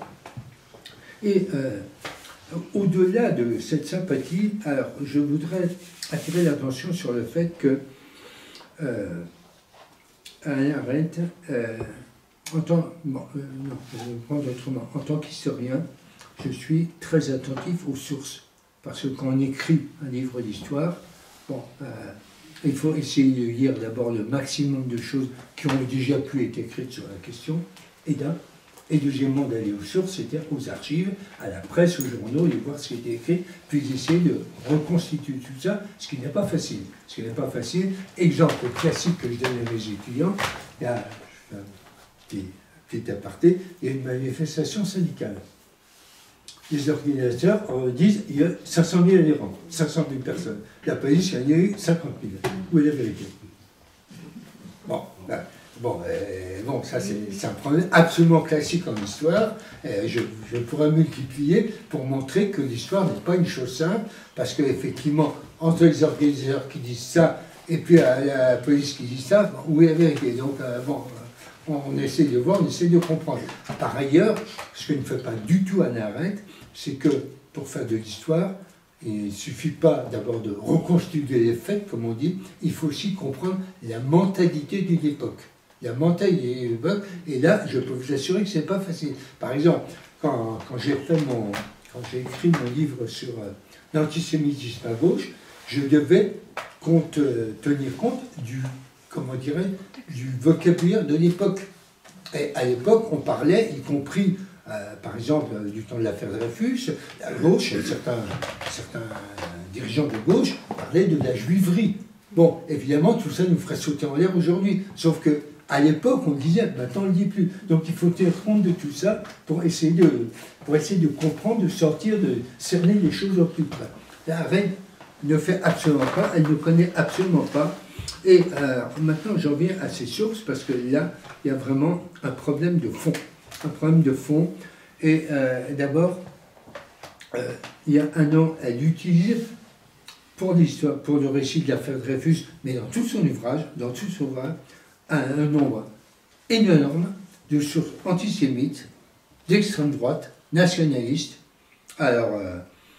Et euh, au-delà de cette sympathie, alors je voudrais attirer l'attention sur le fait que euh, Hannah Arendt, euh, en tant, bon, euh, non, je vais le prendre autrement. En tant qu'historien, je suis très attentif aux sources. Parce que quand on écrit un livre d'histoire, bon, euh, il faut essayer de lire d'abord le maximum de choses qui ont déjà pu être écrites sur la question, et d'un. Et deuxièmement, d'aller aux sources, c'est-à-dire aux archives, à la presse, aux journaux, et voir ce qui a été écrit, puis d'essayer de reconstituer tout ça, ce qui n'est pas facile. Ce qui n'est pas facile. Exemple classique que je donne à mes étudiants, il y a, je fais un petit, petit aparté, il y a une manifestation syndicale. Les organisateurs euh, disent qu'il y a cinq cent mille adhérents, cinq cent mille personnes. La police, il y en a eu cinquante mille. Où est la vérité? Bon, ben, Bon, euh, bon, ça c'est un problème absolument classique en histoire. Euh, je, je pourrais multiplier pour montrer que l'histoire n'est pas une chose simple, parce qu'effectivement, entre les organisateurs qui disent ça et puis à la police qui dit ça, où est la vérité? Donc, euh, bon, on, on essaie de voir, on essaie de comprendre. Par ailleurs, ce que ne fait pas du tout Hannah Arendt, c'est que pour faire de l'histoire, il ne suffit pas d'abord de reconstituer les faits, comme on dit, il faut aussi comprendre la mentalité d'une époque. La mentalité d'une époque, et là, je peux vous assurer que ce n'est pas facile. Par exemple, quand, quand j'ai fait mon, quand j'ai écrit mon livre sur euh, l'antisémitisme à gauche, je devais compte, euh, tenir compte du, comment dirais, du vocabulaire de l'époque. Et à l'époque, on parlait, y compris Euh, par exemple, euh, du temps de l'affaire Dreyfus, à gauche, certains, certains dirigeants de gauche parlaient de la juiverie. Bon, évidemment, tout ça nous ferait sauter en l'air aujourd'hui. Sauf que à l'époque, on le disait, maintenant on ne le dit plus. Donc il faut tenir compte de tout ça pour essayer de, pour essayer de comprendre, de sortir, de cerner les choses au plus près. La Arendt ne fait absolument pas, elle ne connaît absolument pas. Et euh, maintenant, j'en viens à ces sources, parce que là, il y a vraiment un problème de fond. Un problème de fond. Et euh, d'abord, euh, il y a un an, elle utilise pour l'histoire, pour le récit de l'affaire Dreyfus, mais dans tout son ouvrage, dans tout son ouvrage, un, un nombre énorme de sources antisémites, d'extrême droite, nationalistes. Alors, euh,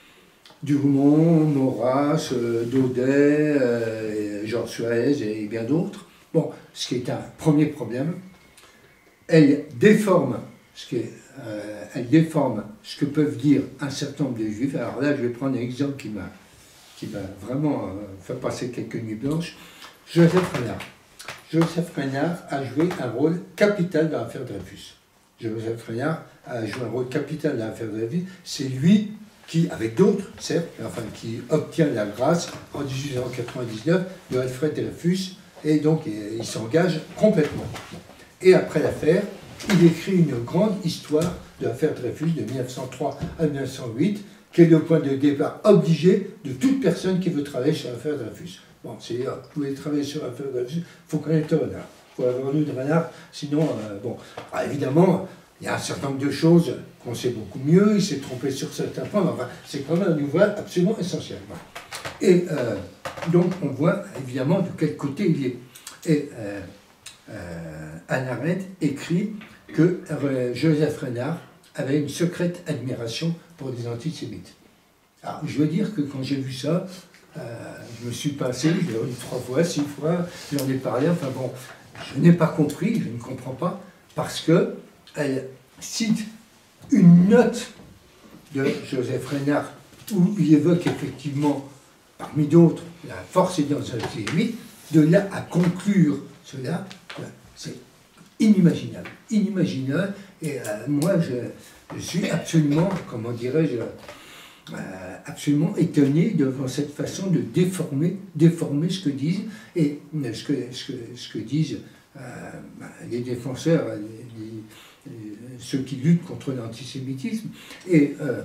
Dumont, Maurras, euh, Daudet, euh, Georges Suez et bien d'autres. Bon, ce qui est un premier problème. Elle déforme ce que, euh, elle déforme ce que peuvent dire un certain nombre de juifs. Alors là, je vais prendre un exemple qui m'a qui m'a vraiment euh, fait passer quelques nuits blanches. Joseph Renard. Joseph Renard a joué un rôle capital dans l'affaire Dreyfus. Joseph Renard a joué un rôle capital dans l'affaire Dreyfus. C'est lui qui, avec d'autres, certes, enfin, qui obtient la grâce en mille huit cent quatre-vingt-dix-neuf de Alfred Dreyfus, et donc il, il s'engage complètement. Et après l'affaire, il écrit une grande histoire de l'affaire Dreyfus de mille neuf cent trois à mille neuf cent huit, qui est le point de départ obligé de toute personne qui veut travailler sur l'affaire Dreyfus. Bon, c'est-à-dire, vous voulez travailler sur l'affaire Dreyfus, il faut connaître Renard. Il faut avoir lu de Renard, sinon, euh, bon, alors, évidemment, il y a un certain nombre de choses qu'on sait beaucoup mieux, il s'est trompé sur certains points, mais enfin, c'est quand même un ouvrage absolument essentiel. Et euh, donc, on voit évidemment de quel côté il est. Et euh, euh, Hannah Arendt écrit que euh, Joseph Renard avait une secrète admiration pour les antisémites. Alors, je veux dire que quand j'ai vu ça, euh, je me suis passé, je l'ai lu trois fois, six fois, j'en ai parlé, enfin bon, je n'ai pas compris, je ne comprends pas, parce que elle cite une note de Joseph Renard où il évoque effectivement, parmi d'autres, la force et dans un antisémite, de là à conclure cela, c'est inimaginable, inimaginable, et euh, moi je, je suis absolument, comment dirais-je, euh, absolument étonné devant cette façon de déformer, déformer ce que disent, et ce que, ce que, ce que disent euh, les défenseurs, les, les, ceux qui luttent contre l'antisémitisme, et euh,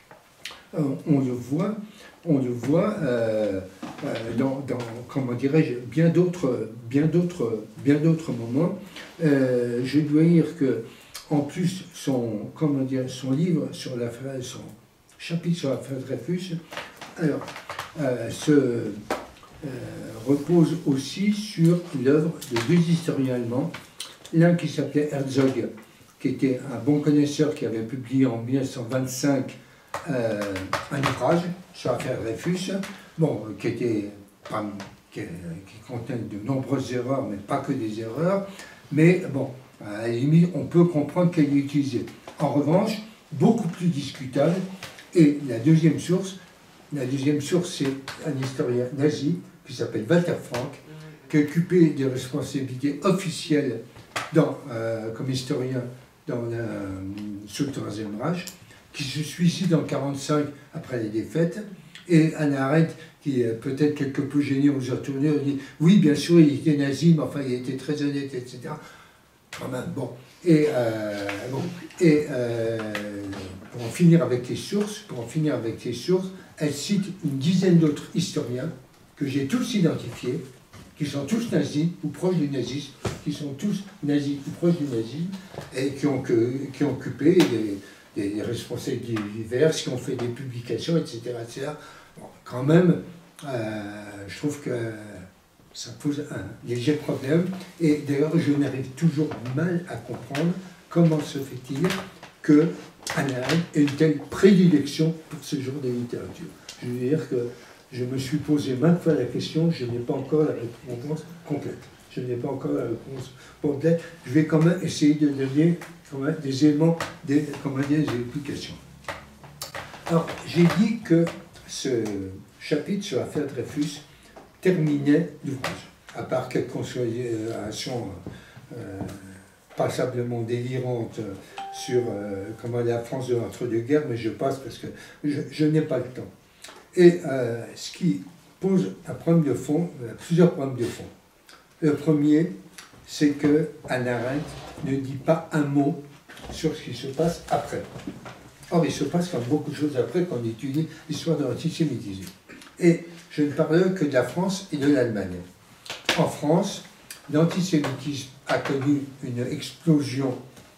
on le voit, on le voit euh, euh, dans, dans, comment dirais-je, bien d'autres, bien d'autres, bien d'autres moments. Euh, je dois dire que, en plus, son, comment dire, son livre sur l'affaire, son chapitre sur l'affaire Dreyfus, alors, euh, se euh, repose aussi sur l'œuvre de deux historiens allemands, l'un qui s'appelait Herzog, qui était un bon connaisseur, qui avait publié en mille neuf cent vingt-cinq Euh, un ouvrage sur l'affaire Dreyfus, bon, qui était pas qui, qui contiennent de nombreuses erreurs, mais pas que des erreurs. Mais bon, à la limite, on peut comprendre qu'elle est utilisée. En revanche, beaucoup plus discutable, et la deuxième source, la deuxième source, c'est un historien nazi qui s'appelle Walter Frank, qui a occupé des responsabilités officielles dans, euh, comme historien dans la, sous le Troisième Reich, qui se suicide en mille neuf cent quarante-cinq après les défaites, et Hannah Arendt, qui est peut-être quelque peu gêné aux retourneurs, dit « Oui, bien sûr, il était nazi, mais enfin, il était très honnête, et cetera » Quand même, bon. Et, euh, bon. et euh, pour en finir avec les sources, pour en finir avec les sources, elle cite une dizaine d'autres historiens que j'ai tous identifiés, qui sont tous nazis ou proches du nazisme, qui sont tous nazis ou proches du nazisme, et qui ont, que, qui ont occupé des, des responsabilités diverses, qui ont fait des publications, et cetera et cetera. Bon, quand même, euh, je trouve que ça pose un léger problème, et d'ailleurs, je n'arrive toujours mal à comprendre comment se fait-il que Hannah Arendt ait une telle prédilection pour ce genre de littérature. Je veux dire que je me suis posé maintes fois la question, je n'ai pas encore la réponse complète. Je n'ai pas encore la réponse complète. Je vais quand même essayer de donner quand même, des éléments, des, comment dire, des explications. Alors, j'ai dit que ce chapitre sur l'affaire Dreyfus terminait l'ouvrage, à part quelques considérations euh, passablement délirantes sur euh, comment la France de l'entre-deux-guerres, mais je passe parce que je, je n'ai pas le temps. Et euh, ce qui pose un problème de fond, euh, plusieurs problèmes de fond. Le premier, c'est que Hannah Arendt ne dit pas un mot sur ce qui se passe après. Or, il se passe quand même beaucoup de choses après quand on étudie l'histoire de l'antisémitisme. Et je ne parle que de la France et de l'Allemagne. En France, l'antisémitisme a connu une explosion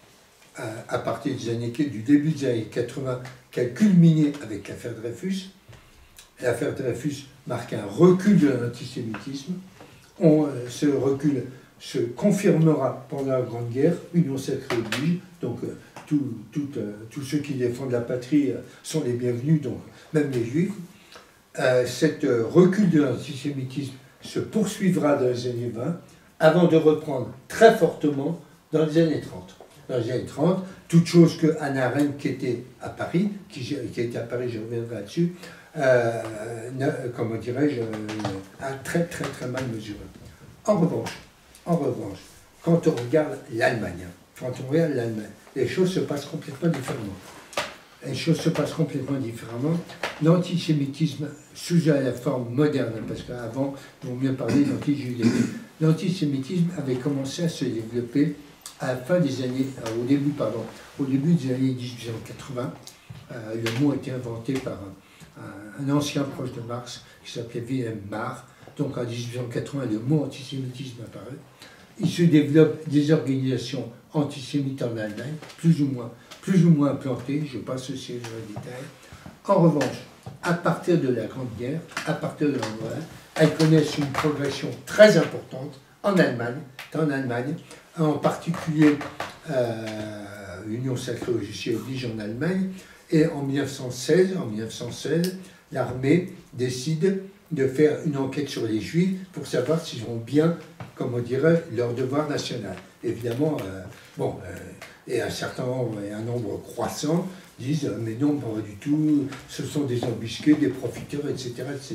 à, à partir des années, du début des années quatre-vingts, qui a culminé avec l'affaire Dreyfus. L'affaire Dreyfus marque un recul de l'antisémitisme. On, euh, ce recul se confirmera pendant la Grande Guerre, Union sacrée oblige, donc euh, tout, tout, euh, tous ceux qui défendent la patrie euh, sont les bienvenus, donc même les Juifs. Euh, cet euh, recul de l'antisémitisme se poursuivra dans les années vingt, avant de reprendre très fortement dans les années trente. Dans les années trente, toute chose que Hannah Arendt, qui était à Paris, qui, qui était à Paris, je reviendrai là-dessus, euh, comment dirais-je, euh, a très très très mal mesuré. En revanche, en revanche, quand on regarde l'Allemagne, quand on regarde l'Allemagne, les choses se passent complètement différemment. Les choses se passent complètement différemment. L'antisémitisme sous la forme moderne, parce qu'avant, il vaut mieux parler d'antijudaïsme. L'antisémitisme avait commencé à se développer à la fin des années, au début, pardon, au début des années mille huit cent quatre-vingts. Euh, le mot a été inventé par un, un, un ancien proche de Marx qui s'appelait Wilhelm Marr. Donc en mille huit cent quatre-vingts, le mot antisémitisme apparaît. Il se développe des organisations antisémites en Allemagne, plus ou moins, plus ou moins implantées, je passe aussi dans les détails. En revanche, à partir de la Grande Guerre, à partir de l'Angleterre, elles connaissent une progression très importante en Allemagne, en Allemagne, en particulier euh, l'Union sacrée oblige en Allemagne, et en mille neuf cent seize, en mille neuf cent seize, l'armée décide de faire une enquête sur les Juifs pour savoir s'ils ont bien, comme on dirait, leur devoir national. Évidemment, euh, bon, euh, et un certain nombre, et un nombre croissant, disent « mais non, pas du tout, ce sont des embusqués, des profiteurs, et cetera et cetera »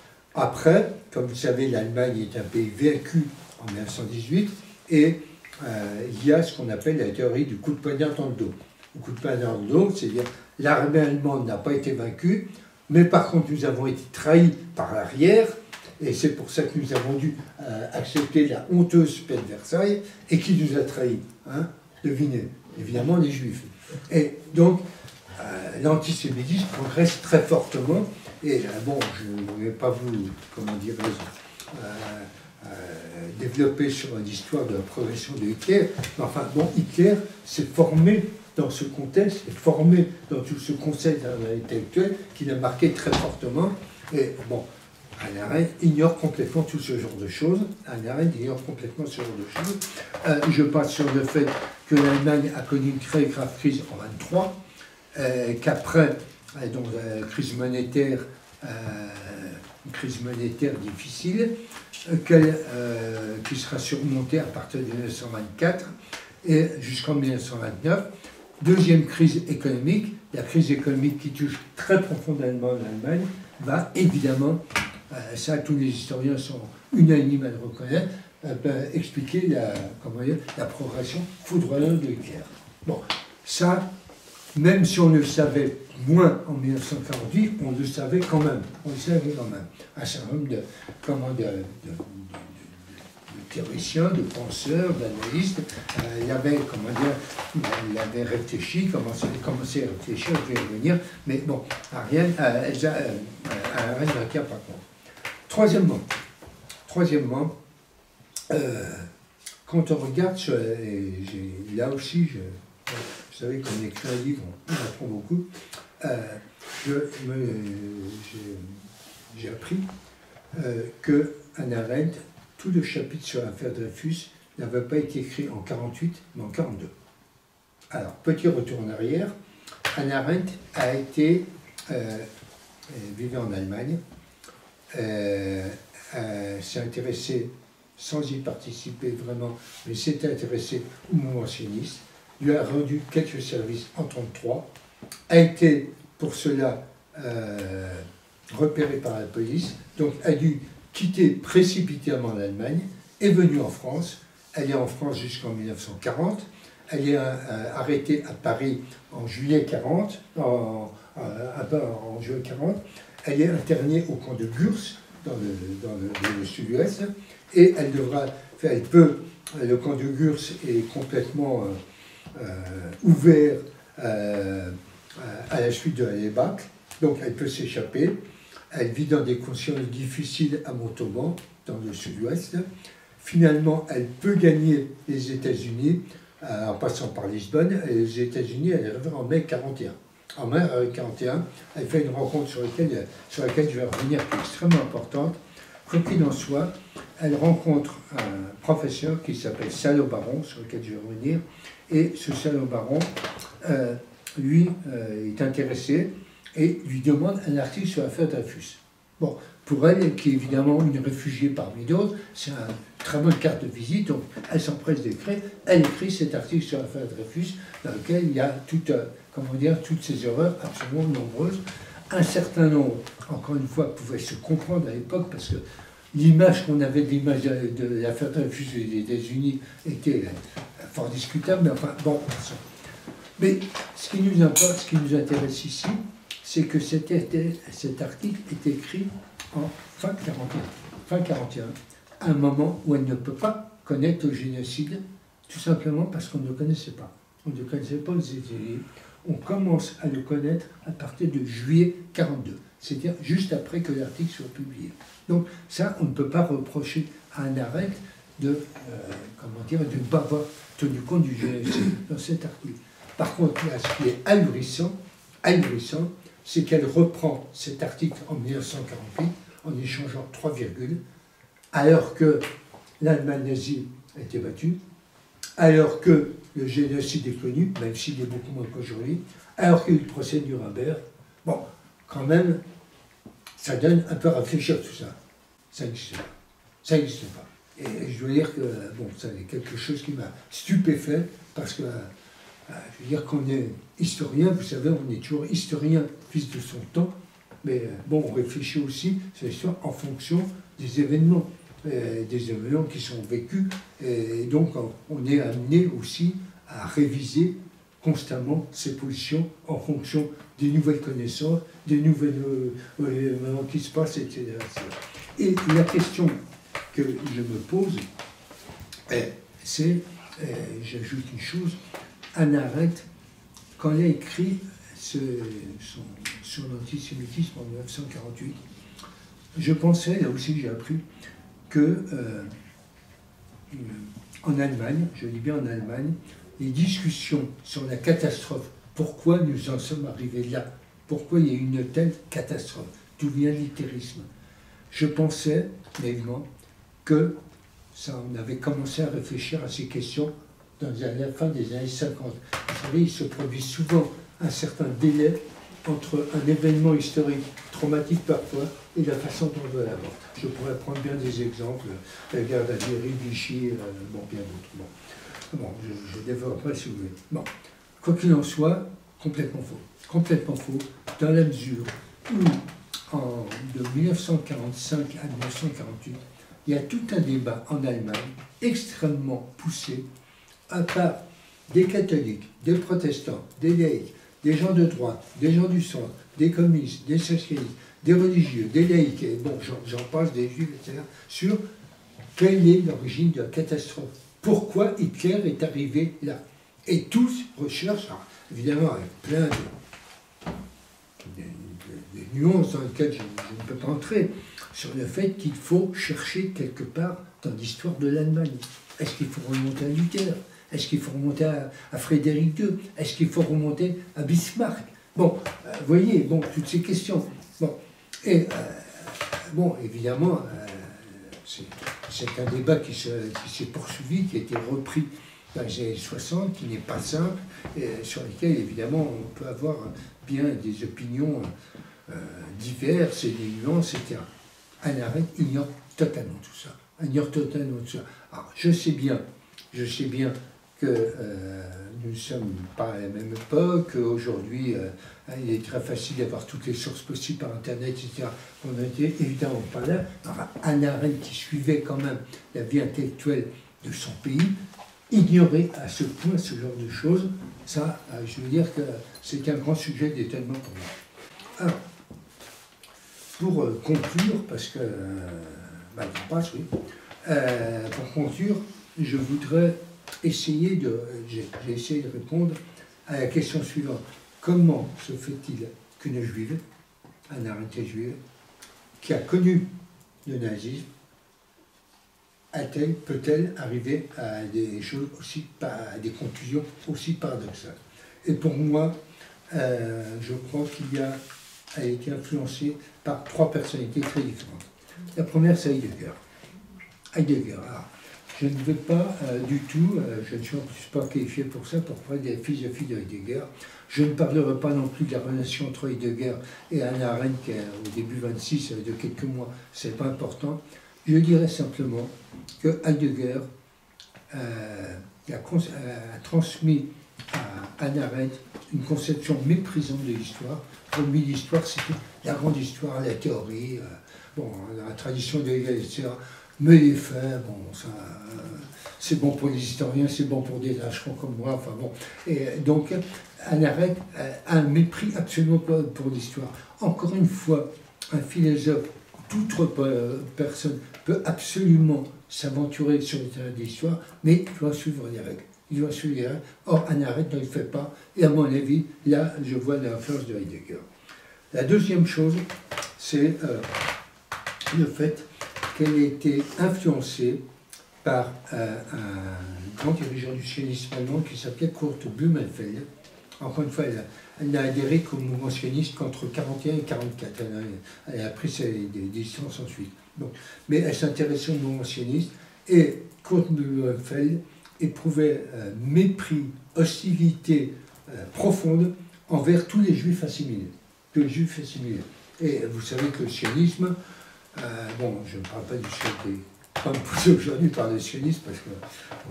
Après, comme vous savez, l'Allemagne est un pays vaincu en mille neuf cent dix-huit, et euh, il y a ce qu'on appelle la théorie du coup de poignard dans le dos. Le coup de poignard dans le dos, c'est-à-dire l'armée allemande n'a pas été vaincue, mais par contre nous avons été trahis par l'arrière, et c'est pour ça que nous avons dû euh, accepter la honteuse paix de Versailles, et qui nous a trahis, hein, devinez, évidemment les Juifs. Et donc, euh, l'antisémitisme progresse très fortement, et euh, bon, je ne vais pas vous, comment dirais-je, euh, euh, développer sur l'histoire de la progression de Hitler, mais enfin, bon, Hitler s'est formé dans ce contexte, est formé dans tout ce concept intellectuel qui l'a marqué très fortement, et bon, Hannah Arendt ignore complètement tout ce genre de choses. Hannah Arendt ignore complètement ce genre de choses. Euh, je passe sur le fait que l'Allemagne a connu une très grave crise en vingt-trois, euh, qu'après, euh, donc la crise monétaire, euh, une crise monétaire difficile, euh, qu'elle, euh, qui sera surmontée à partir de mille neuf cent vingt-quatre et jusqu'en mille neuf cent vingt-neuf. Deuxième crise économique, la crise économique qui touche très profondément l'Allemagne, va évidemment, euh, ça tous les historiens sont unanimes à le reconnaître, euh, ben, expliquer la, comment dire, la progression foudroyante de Hitler. Bon, ça, même si on le savait moins en mille neuf cent quarante-huit, on le savait quand même. On le savait quand même. Un certain nombre de, comment, de, de, de, de, de théoriciens, de penseurs, d'analystes, euh, il avait, comment dire, il avait réfléchi, commencé, commencé à réfléchir, je vais y revenir, mais bon, Ariane, euh, Elsa, euh, Ariane n'en tient pas compte. Troisièmement, troisièmement, euh, quand on regarde, sur, et là aussi, je, vous savez, quand on écrit un livre, on apprend beaucoup. Euh, J'ai appris euh, que Hannah Arendt, tout le chapitre sur l'affaire Dreyfus n'avait pas été écrit en quarante-huit, mais en quarante-deux. Alors, petit retour en arrière, Hannah Arendt a été, euh, vivait en Allemagne, euh, euh, s'est intéressée, sans y participer vraiment, mais s'est intéressée au mouvement sioniste, lui a rendu quelques services en mille neuf cent trente-trois, a été pour cela euh, repéré par la police, donc a dû quitter précipitamment l'Allemagne, est venue en France, elle est en France jusqu'en mille neuf cent quarante, elle est euh, arrêtée à Paris en juillet quarante, en, en, en juillet quarante, elle est internée au camp de Gurs, dans le, dans le, dans le sud-ouest, et elle devra, elle peut, le camp de Gurs est complètement euh, euh, ouvert euh, à la suite de la débâcle, donc elle peut s'échapper, elle vit dans des conditions difficiles à Montauban, dans le sud-ouest, finalement elle peut gagner les États-Unis euh, en passant par Lisbonne, et les États-Unis elle est arrivée en mai quarante et un. En mai quarante et un, elle fait une rencontre sur laquelle, sur laquelle je vais revenir, qui est extrêmement importante. Quoi qu'il en soit, elle rencontre un professeur qui s'appelle Salo-Baron, sur lequel je vais revenir, et ce Salo-Baron, euh, lui, euh, est intéressé et lui demande un article sur l'affaire Dreyfus. Bon, pour elle, qui est évidemment une réfugiée parmi d'autres, c'est une très bonne carte de visite, donc elle s'empresse d'écrire, elle écrit cet article sur l'affaire Dreyfus, dans lequel il y a toute, euh, comment dire, toutes ces erreurs absolument nombreuses. Un certain nombre, encore une fois, pouvaient se comprendre à l'époque, parce que l'image qu'on avait de l'image de, de l'affaire Dreyfus des États-Unis était euh, fort discutable, mais enfin, bon, mais ce qui nous importe, ce qui nous intéresse ici, c'est que cet, cet article est écrit en fin quarante et un, fin quarante et un, à un moment où elle ne peut pas connaître le génocide, tout simplement parce qu'on ne le connaissait pas. On ne connaissait pas les États-Unis. On commence à le connaître à partir de juillet quarante-deux, c'est-à-dire juste après que l'article soit publié. Donc ça, on ne peut pas reprocher à Hannah Arendt de, euh, comment dire, de ne pas avoir tenu compte du génocide dans cet article. Par contre, là, ce qui est ahurissant, ahurissant, c'est qu'elle reprend cet article en mille neuf cent quarante-huit en échangeant trois virgules, alors que l'Allemagne nazie a été battue, alors que le génocide est connu, même s'il est beaucoup moins qu'aujourd'hui, alors qu'il y a eu le procès de Nuremberg. Bon, quand même, ça donne un peu à réfléchir tout ça. Ça n'existe pas. Ça n'existe pas. Et je veux dire que, bon, c'est quelque chose qui m'a stupéfait, parce que, euh, je veux dire qu'on est historien, vous savez, on est toujours historien, fils de son temps, mais bon, on réfléchit aussi sur l'histoire en fonction des événements, euh, des événements qui sont vécus, et donc on est amené aussi à réviser constamment ses positions en fonction des nouvelles connaissances, des nouvelles euh, événements qui se passent, et cetera, et cetera. Et la question que je me pose, c'est, euh, j'ajoute une chose, Hannah Arendt, quand elle a écrit ce, son, sur l'antisémitisme en mille neuf cent quarante-huit, je pensais, là aussi j'ai appris, que euh, en Allemagne, je dis bien en Allemagne, les discussions sur la catastrophe, pourquoi nous en sommes arrivés là, pourquoi il y a eu une telle catastrophe, d'où vient l'hystérisme. Je pensais, naïvement, que ça, on avait commencé à réfléchir à ces questions dans la fin des années cinquante. Vous savez, il se produit souvent un certain délai entre un événement historique traumatique parfois, et la façon dont on veut la voir. Je pourrais prendre bien des exemples, la guerre d'Algérie, Vichy, euh, bon, bien d'autres. Bon, bon je, je développerai si vous voulez. Bon, quoi qu'il en soit, complètement faux. Complètement faux, dans la mesure où, en, de mille neuf cent quarante-cinq à mille neuf cent quarante-huit, il y a tout un débat en Allemagne extrêmement poussé, à part des catholiques, des protestants, des laïcs, des gens de droite, des gens du centre, des communistes, des socialistes, des religieux, des laïcs, et bon, j'en passe, des juifs, et cetera, sur quelle est l'origine de la catastrophe. Pourquoi Hitler est arrivé là. Et tous recherchent, alors, évidemment, avec plein de, de, de, de nuances dans lesquelles je, je ne peux pas entrer, sur le fait qu'il faut chercher quelque part dans l'histoire de l'Allemagne. Est-ce qu'il faut remonter à Luther? Est-ce qu'il faut remonter à, à Frédéric deux? Est-ce qu'il faut remonter à Bismarck? Bon, vous euh, voyez, bon, toutes ces questions. Bon, et, euh, bon, évidemment, euh, c'est un débat qui s'est poursuivi, qui a été repris dans les années soixante, qui n'est pas simple, et sur lesquels, évidemment, on peut avoir bien des opinions euh, diverses et des nuances, et cetera. Hannah Arendt ignore totalement tout ça. Elle ignore totalement tout ça. Alors, je sais bien, je sais bien que euh, nous ne sommes pas à la même époque, qu'aujourd'hui, euh, il est très facile d'avoir toutes les sources possibles par Internet, et cetera. On n'était évidemment pas là. Enfin, Hannah Arendt, qui suivait quand même la vie intellectuelle de son pays, ignorer à ce point ce genre de choses, ça, euh, je veux dire que c'est un grand sujet d'étonnement pour moi. Alors, pour euh, conclure, parce que, euh, bah, il passe, oui, euh, pour conclure, je voudrais essayer de, j'ai essayé de répondre à la question suivante. Comment se fait-il qu'une juive, Hannah Arendt juive, qui a connu le nazisme, a-t-elle, peut-elle arriver à des choses aussi, à des conclusions aussi paradoxales? Et pour moi, euh, je crois qu'il a, a été influencé par trois personnalités très différentes. La première, c'est Heidegger. Heidegger, alors, je ne vais pas euh, du tout, euh, je ne suis en plus pas qualifié pour ça, pour parler de la philosophie de Heidegger. Je ne parlerai pas non plus de la relation entre Heidegger et Hannah Arendt, qui est au début vingt-six, de quelques mois, c'est pas important. Je dirais simplement que Heidegger euh, a, a transmis à Hannah Arendt une conception méprisante de l'histoire. Pour lui, l'histoire, c'était la grande histoire, la théorie, euh, bon, la tradition de Hegel, et cetera. Mais les faits, bon, ça, euh, c'est bon pour les historiens, c'est bon pour des lâcherons comme moi, enfin bon. Et donc, Hannah Arendt a un mépris absolument pour, pour l'histoire. Encore une fois, un philosophe, toute personne peut absolument s'aventurer sur le terrain de l'histoire, mais il doit suivre les règles. Il doit suivre les règles. Or, Hannah Arendt ne le fait pas, et à mon avis, là, je vois l'influence de Heidegger. La deuxième chose, c'est euh, le fait qu'elle a été influencée par euh, un grand dirigeant du sionisme allemand qui s'appelait Kurt Blumenfeld. Encore une fois, elle, elle n'a adhéré qu'au mouvement sioniste qu'entre quarante et un et quarante-quatre. Elle a, elle a pris ses, des, des distances ensuite. Donc, mais elle s'intéressait au mouvement sioniste et Kurt Blumenfeld éprouvait euh, mépris, hostilité euh, profonde envers tous les juifs assimilés. Tous les juifs assimilés. Et vous savez que le sionisme, Euh, bon, je ne parle pas du sionisme, pas me pousser aujourd'hui par le sionisme, parce que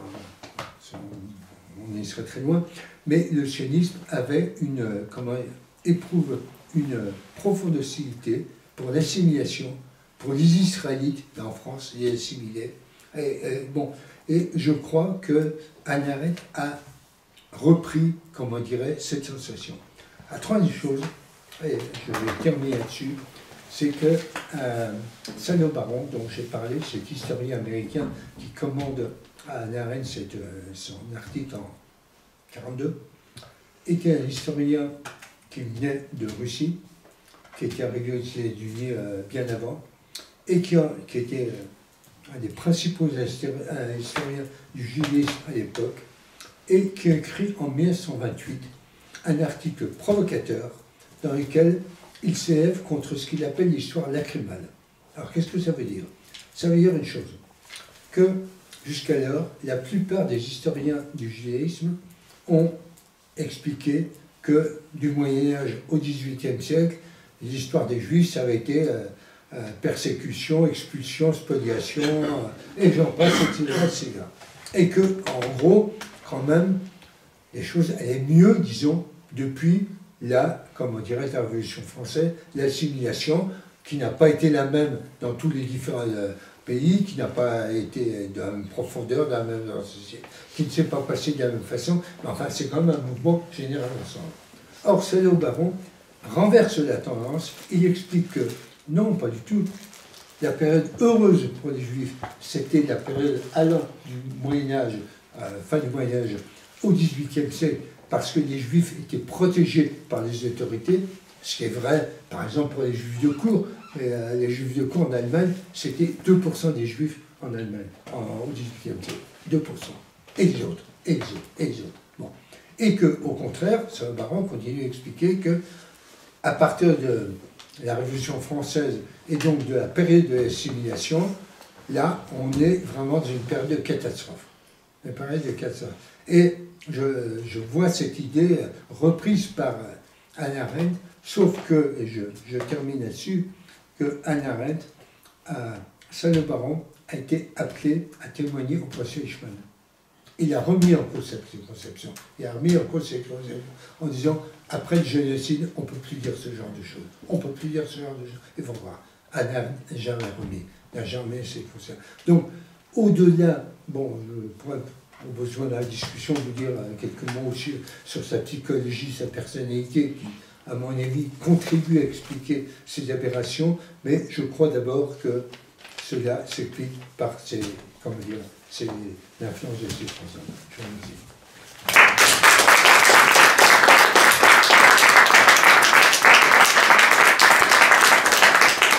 euh, on y serait très loin, mais le sionisme avait une, comment, éprouve une profonde hostilité pour l'assimilation, pour les Israélites, en France, les assimilés. Et, et, bon, et je crois que Hannah Arendt a repris, comment on dirait, cette sensation. La troisième chose, et je vais terminer là-dessus, c'est que euh, Salo Baron, dont j'ai parlé, cet historien américain qui commande à Hannah Arendt cette, euh, son article en mille neuf cent quarante-deux, était un historien qui venait de Russie, qui était arrivé aux États-Unis euh, bien avant, et qui, a, qui était euh, un des principaux historiens du judaïsme à l'époque, et qui a écrit en mille neuf cent vingt-huit un article provocateur dans lequel il s'élève contre ce qu'il appelle l'histoire lacrymale. Alors, qu'est-ce que ça veut dire? Ça veut dire une chose, que jusqu'alors, la plupart des historiens du judaïsme ont expliqué que du Moyen-Âge au dix-huitième siècle, l'histoire des Juifs, ça avait été euh, euh, persécution, expulsion, spoliation, euh, et j'en passe, et cetera, et cetera. Et que, en gros, quand même, les choses allaient mieux, disons, depuis la, comment dirait la Révolution française, l'assimilation, qui n'a pas été la même dans tous les différents euh, pays, qui n'a pas été de la même profondeur, de la même qui ne s'est pas passé de la même façon, mais enfin, c'est quand même un mouvement général ensemble. Or, Saleh-Aub-Baron renverse la tendance, il explique que non, pas du tout. La période heureuse pour les Juifs, c'était la période allant du Moyen-Âge, euh, fin du Moyen-Âge, au dix-huitième siècle, parce que les Juifs étaient protégés par les autorités, ce qui est vrai, par exemple, pour les Juifs de cour. Et, euh, les Juifs de cour en Allemagne, c'était deux pour cent des Juifs en Allemagne, en, au dix-huitième siècle. deux pour cent. Et les autres, et les autres, et les autres. Bon. Et qu'au contraire, Saleh-Aub-Baron continue à expliquer que, à partir de la Révolution française et donc de la période de l'assimilation, là, on est vraiment dans une période de catastrophe. Une période de catastrophe. Et je, je vois cette idée reprise par Hannah Arendt, sauf que, et je, je termine là-dessus, que Hannah Arendt, euh, Saleh-Aub-Baron, a été appelé à témoigner au procès Eichmann. Il a remis en cause cette conception. Il a remis en cause cette conception en disant, après le génocide, on ne peut plus dire ce genre de choses. On ne peut plus dire ce genre de choses. Il faut voir. Hannah Arendt n'a jamais remis, n'a jamais cette conception. Donc, au-delà, bon, je pourrais, au besoin de la discussion, vous dire quelques mots aussi sur sa psychologie, sa personnalité, qui, à mon avis, contribue à expliquer ces aberrations, mais je crois d'abord que cela s'explique par ces, comment dire, c'est l'influence de ces trois hommes. Je vous remercie.